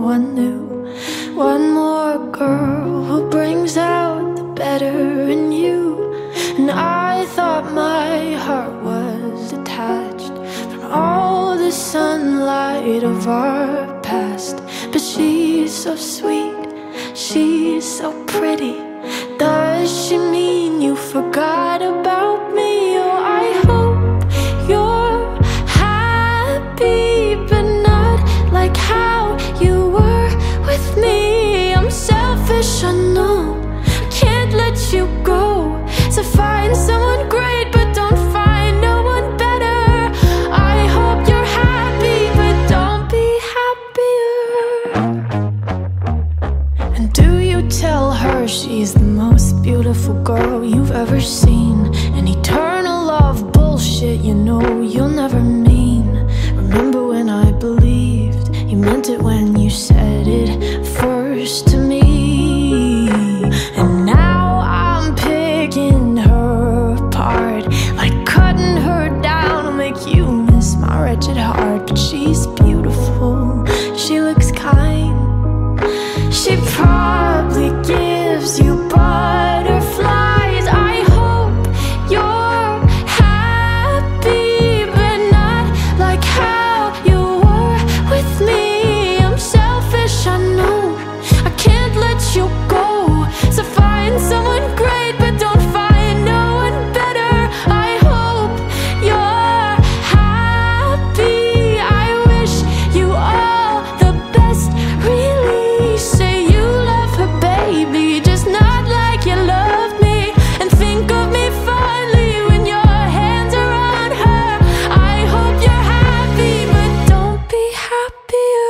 one new. One more girl who brings out the better in you. And I thought my heart was detached from all the sunlight of our past. But she's so sweet, she's so pretty. Does she mean you forgot about me? Oh, I hope you're happy, but not like how you were with me. I'm selfish, I know, I can't let you go. So find someone great, but don't find no one better. I hope you're happy, but don't be happier. And do you tell her she's the most beautiful girl you've ever seen? An eternal love bullshit, you know you'll never mean. Remember when I believed you meant it when you said it first to me? And now I'm picking her apart, like cutting her down will make you miss my wretched heart. But she's beautiful, she looks kind, she probably gives you butterflies. I hope you're happy, but not like how you were with me. I'm selfish, I know, I can't let you go. So find someone great, but don't find no one better. I hope you're happy. I wish you all the best, really. Say you love her, baby, just not like you loved me. And think of me fondly when your hands are on her. I hope you're happy, but don't be happier.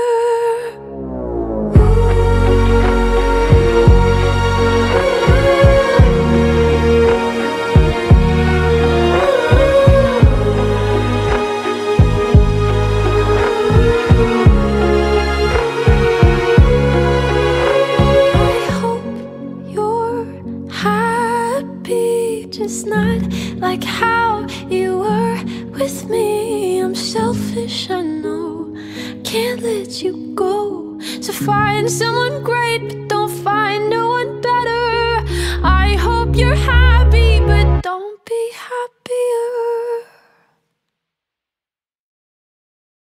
I hope you're happy, just not like how you were with me. I'm selfish, I know, can't let you go. So find someone great, but don't find no one better. I hope you're happy.